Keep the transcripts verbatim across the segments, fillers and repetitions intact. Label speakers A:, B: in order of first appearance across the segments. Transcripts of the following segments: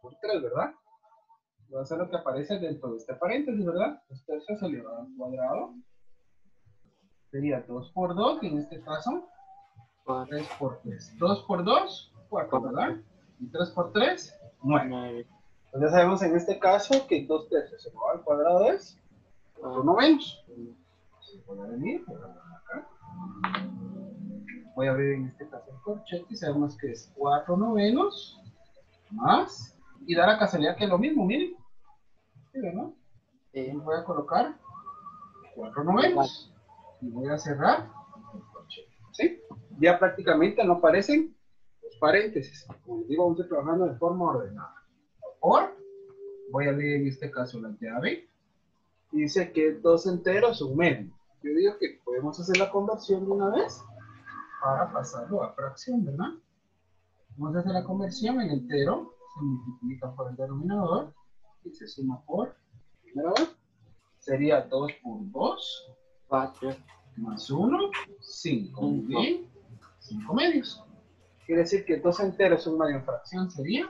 A: por tres, ¿verdad? Va a ser lo que aparece dentro de este paréntesis, ¿verdad? Dos tercios elevado al cuadrado. Sería dos por dos, y en este caso, tres por tres. dos por dos, cuatro, ¿verdad? Y tres por tres, nueve. Entonces ya sabemos en este caso que dos tercios elevado al cuadrado es cuatro novenos. Voy a venir, voy a acá. Voy a abrir en este caso el corchete y sabemos que es cuatro novenos más, y da la casualidad que es lo mismo, miren. ¿Sí, no? Sí. Voy a colocar cuatro novenos y voy a cerrar el corchete. ¿Sí? Ya prácticamente no aparecen los paréntesis. Como les digo, vamos a ir trabajando de forma ordenada. Por, voy a abrir en este caso la llave. Y dice que dos enteros, un medio. Yo digo que podemos hacer la conversión de una vez para pasarlo a fracción, ¿verdad? Vamos a hacer la conversión en entero, se multiplica por el denominador y se suma por el numerador. Sería dos por dos, cuatro, más uno, cinco. Muy bien, cinco medios. Quiere decir que dos enteros, un medio en fracción sería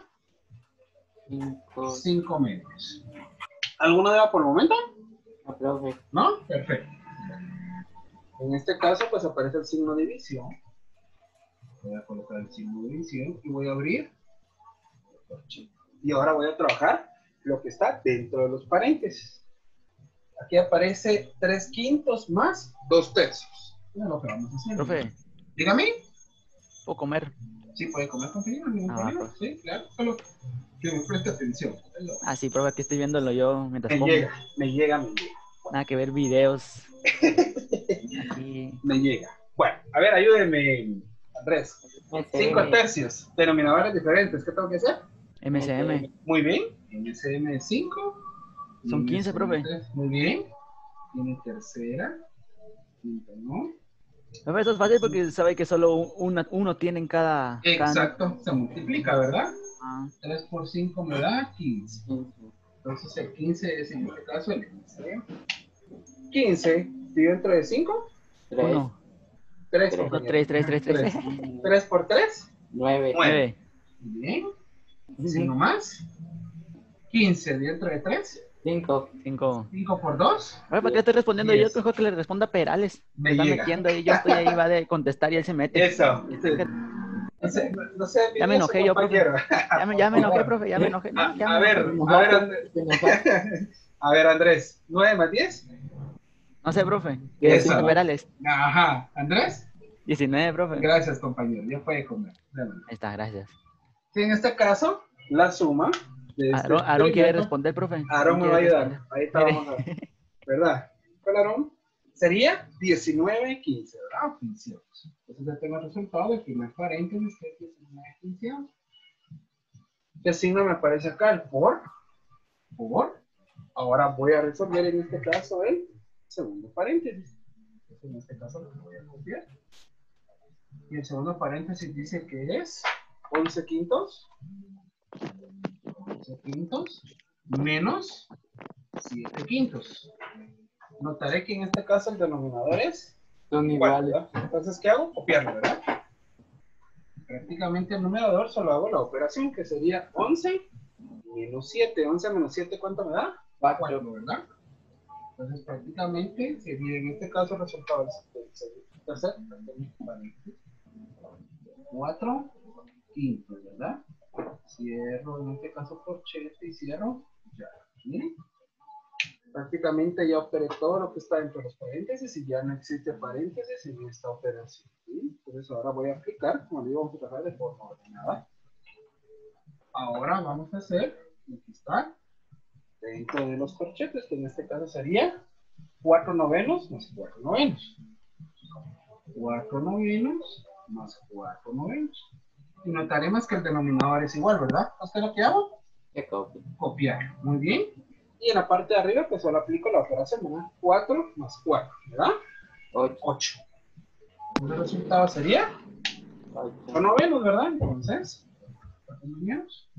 A: cinco medios. ¿Alguna duda por el momento? No, profe. ¿No? Perfecto. En este caso, pues aparece el signo de división. Voy a colocar el signo de división y voy a abrir. Y ahora voy a trabajar lo que está dentro de los paréntesis. Aquí aparece tres quintos más dos tercios. Mira lo que vamos a hacer.
B: Profe.
A: Dígame.
B: ¿Puedo comer?
A: Sí, puede comer contigo, no hay ningún
B: Ah,
A: problema.
B: profe.
A: Sí, claro. Solo que me preste atención.
B: Ah, sí, profe, aquí estoy viéndolo yo mientras
A: Me
B: como.
A: llega, me llega, me llega.
B: Nada que ver videos. Aquí.
A: Me llega. Bueno, a ver, ayúdeme, Andrés. Cinco tercios, denominadores diferentes. ¿Qué tengo que hacer?
B: M C M.
A: Muy bien. M C M cinco.
B: Son quince, profe.
A: Muy bien. Tiene tercera. Quinta, ¿no?
B: Profe, eso es fácil porque sabe que solo una, uno tiene en cada...
A: Exacto.
B: cada...
A: Se multiplica, ¿verdad?
B: Ah.
A: tres por cinco me da quince. Entonces el quince es en este caso el quince. quince. ¿Y dentro de cinco?
B: uno.
A: tres.
B: tres, tres, tres, tres.
A: tres por tres.
B: nueve. nueve.
A: Bien. ¿Cinco más? quince dentro de tres.
B: cinco. cinco.
A: cinco por dos.
B: ¿Para qué estoy respondiendo
A: diez.
B: yo? Mejor que le responda a Perales.
A: Me
B: está
A: llega.
B: metiendo ahí. Yo estoy ahí, va de contestar y él se mete.
A: Eso. No sé, no sé,
B: ya me enojé yo, profe. Ya me, ya me enojé, profe. Ya me enojé. No, ya
A: a,
B: me
A: ver,
B: enojé.
A: a ver, Andrés. A ver, Andrés. ¿nueve más diez?
B: No sé, profe.
A: Eso.
B: Perales.
A: Ajá. ¿Andrés?
B: diecinueve, profe.
A: Gracias, compañero. Ya puede comer.
B: Ahí está, gracias.
A: Sí, en este caso, la suma de este
B: Aaron, Aaron quiere responder, profe.
A: Aaron me va a ayudar.
B: Responder.
A: Ahí está, vamos a ver. ¿Verdad? ¿Cuál, Aaron? Sería diecinueve quince, ¿verdad? quince. Entonces ya tengo el resultado del primer paréntesis, que es diecinueve quince. ¿Qué signo me aparece acá? El por. Por. Ahora voy a resolver en este caso el segundo paréntesis. Entonces en este caso lo voy a copiar. Y el segundo paréntesis dice que es once quintos. once quintos menos siete quintos. Notaré que en este caso el denominador es son iguales. Entonces, ¿qué hago? Copiarlo, ¿verdad? Prácticamente el numerador solo hago la operación que sería once menos siete. once menos siete, ¿cuánto me da? cuatro, ¿verdad? Entonces, prácticamente sería en este caso el resultado del tercer paréntesis. cuatro quintos, ¿verdad? Cierro en este caso corchete y cierro. Ya, miren. Prácticamente ya operé todo lo que está dentro de los paréntesis y ya no existe paréntesis en esta operación. ¿Sí? Entonces ahora voy a aplicar, como digo, vamos a trabajar de forma ordenada. Ahora vamos a hacer lo que está dentro de los corchetes, que en este caso sería cuatro novenos más cuatro novenos. cuatro novenos más cuatro novenos. Y notaremos que el denominador es igual, ¿verdad? ¿Hasta lo que hago? Copiar. Muy bien. Y en la parte de arriba, pues solo aplico la operación, ¿verdad? cuatro más cuatro, ¿verdad? ocho. El resultado sería ocho novenos, ¿verdad? Entonces, cuatro novenos.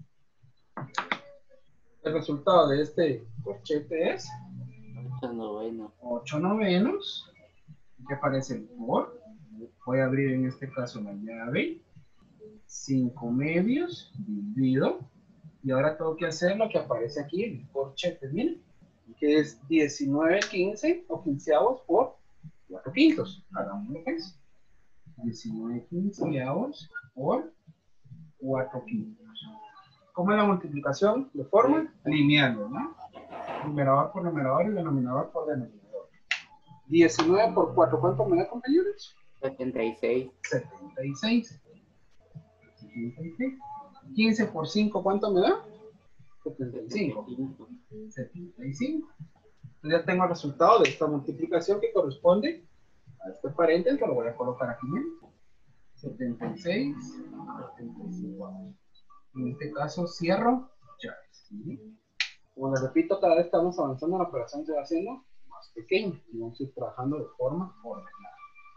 A: El resultado de este corchete es ocho novenos. ocho novenos. ¿Qué aparece el por? Voy a abrir en este caso la llave. cinco medios dividido Y ahora tengo que hacer lo que aparece aquí en el corchete, miren, que es diecinueve quince o quinceavos por cuatro quintos. Hagamos lo que es. diecinueve quinceavos por cuatro quintos. ¿Cómo es la multiplicación? De forma lineal, ¿no? Numerador por numerador y denominador por denominador. diecinueve por cuatro, ¿cuánto me da, compañeros?
C: setenta y seis.
A: setenta y seis. setenta y seis. quince por cinco, ¿cuánto me da? setenta y cinco. setenta y cinco. Entonces ya tengo el resultado de esta multiplicación que corresponde a este paréntesis, que lo voy a colocar aquí mismo. setenta y seis, setenta y cinco. En este caso cierro ya. ¿Sí? Como les repito, cada vez que estamos avanzando, la operación se va haciendo más pequeña y vamos a ir trabajando de forma ordenada.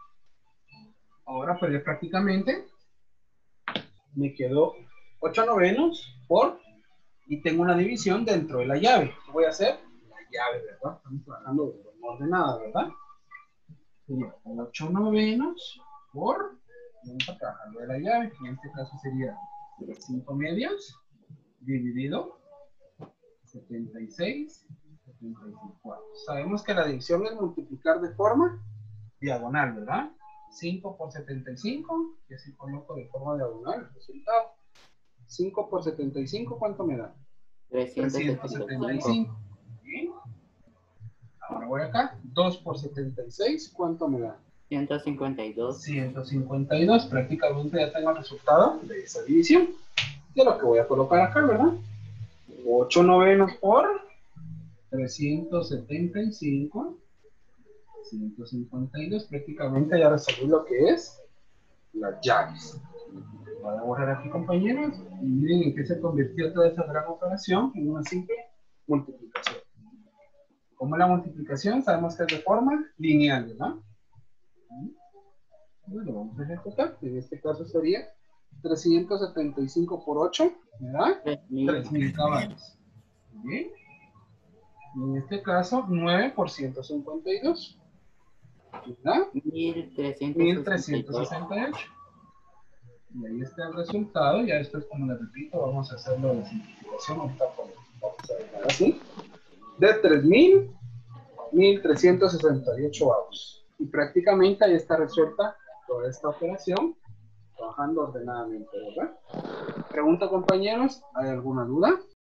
A: Ahora pues ya prácticamente me quedó ocho novenos por, y tengo una división dentro de la llave. ¿Qué voy a hacer? La llave, ¿verdad? Estamos trabajando de forma ordenada, ¿verdad? Sería ocho novenos por, vamos a trabajar de la llave, que en este caso sería cinco medios dividido setenta y seis, setenta y cuatro. Sabemos que la división es multiplicar de forma diagonal, ¿verdad? cinco por setenta y cinco, y así coloco de forma diagonal el resultado. cinco por setenta y cinco, ¿cuánto me da? trescientos setenta y cinco. Bien. Ahora voy acá. dos por setenta y seis, ¿cuánto me da?
C: ciento cincuenta y dos.
A: ciento cincuenta y dos. Prácticamente ya tengo el resultado de esa división. Y es lo que voy a colocar acá, ¿verdad? ocho novenos por trescientos setenta y cinco. ciento cincuenta y dos. Prácticamente ya resolví lo que es las llaves. Voy a borrar aquí, compañeros, y miren en qué se convirtió toda esa gran operación en una simple multiplicación. ¿Cómo es la multiplicación? Sabemos que es de forma lineal, ¿verdad? Bueno, vamos a ejecutar. En este caso sería trescientos setenta y cinco por ocho, ¿verdad? tres mil caballos. Bien. Y en este caso, nueve por ciento cincuenta y dos, ¿verdad?
C: mil
A: mil
C: trescientos
A: trescientos sesenta y ocho. Y ahí está el resultado. Ya después, como les repito, vamos a hacerlo de simplificación. Ahorita vamos a dejar así. De tres mil, mil trescientos sesenta y ocho avos. Y prácticamente ahí está resuelta toda esta operación, trabajando ordenadamente, ¿verdad? Pregunta, compañeros, ¿hay alguna duda?